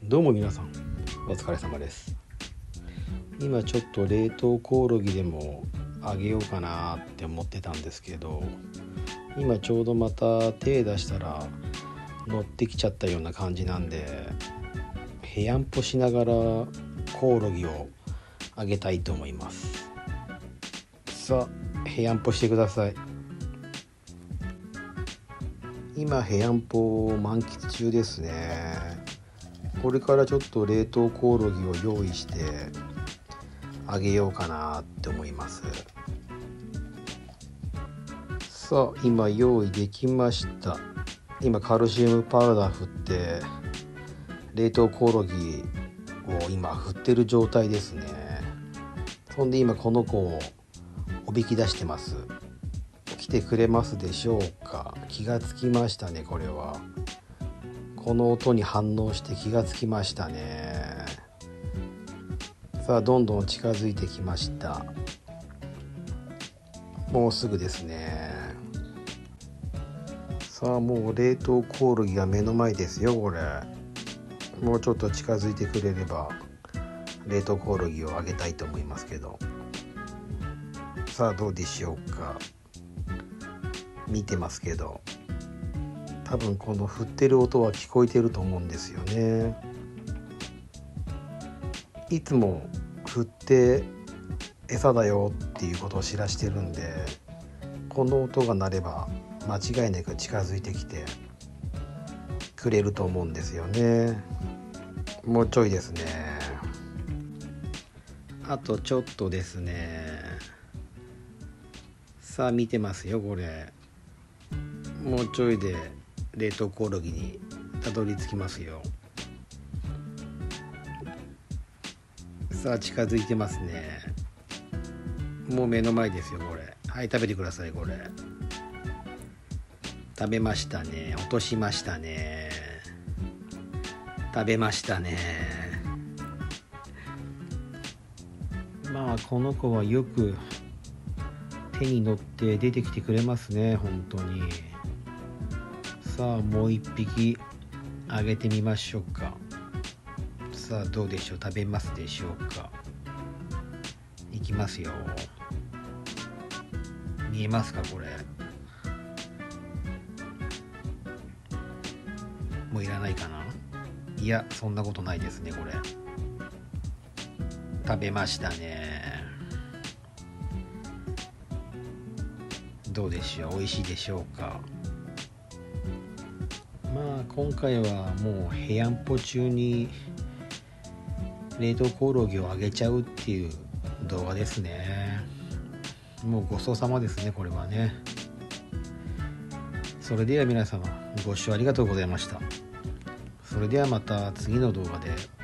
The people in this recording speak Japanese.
どうも皆さんお疲れ様です。今ちょっと冷凍コオロギでもあげようかなって思ってたんですけど、今ちょうどまた手出したら乗ってきちゃったような感じなんで、へやんぽしながらコオロギをあげたいと思います。さあへやんぽしてください。今へやんぽを満喫中ですね。これからちょっと冷凍コオロギを用意してあげようかなって思います。さあ今用意できました。今カルシウムパウダー振って冷凍コオロギを今振ってる状態ですね。そんで今この子をおびき出してます。来てくれますでしょうか。気がつきましたね。これはこの音に反応して気がつきましたね。さあどんどん近づいてきました。もうすぐですね。さあもう冷凍コオロギが目の前ですよ。これもうちょっと近づいてくれれば冷凍コオロギをあげたいと思いますけど、さあどうでしょうか。見てますけど多分この振ってる音は聞こえてると思うんですよね。いつも振って餌だよっていうことを知らしてるんで、この音が鳴れば間違いなく近づいてきてくれると思うんですよね。もうちょいですね。あとちょっとですね。さあ見てますよ。これもうちょいで冷凍コオロギにたどり着きますよ。さあ近づいてますね。もう目の前ですよ。これはい食べてください。これ食べましたね。落としましたね。食べましたね。まあこの子はよく手に乗って出てきてくれますね。本当に。さあもう一匹あげてみましょうか。さあどうでしょう。食べますでしょうか。いきますよ。見えますか。これもういらないかな。いやそんなことないですね。これ食べましたね。どうでしょう。美味しいでしょうか。まあ今回はもうへやんぽ中に冷凍コオロギをあげちゃうっていう動画ですね。もうごちそうさまですね。これはね。それでは皆様ご視聴ありがとうございました。それではまた次の動画で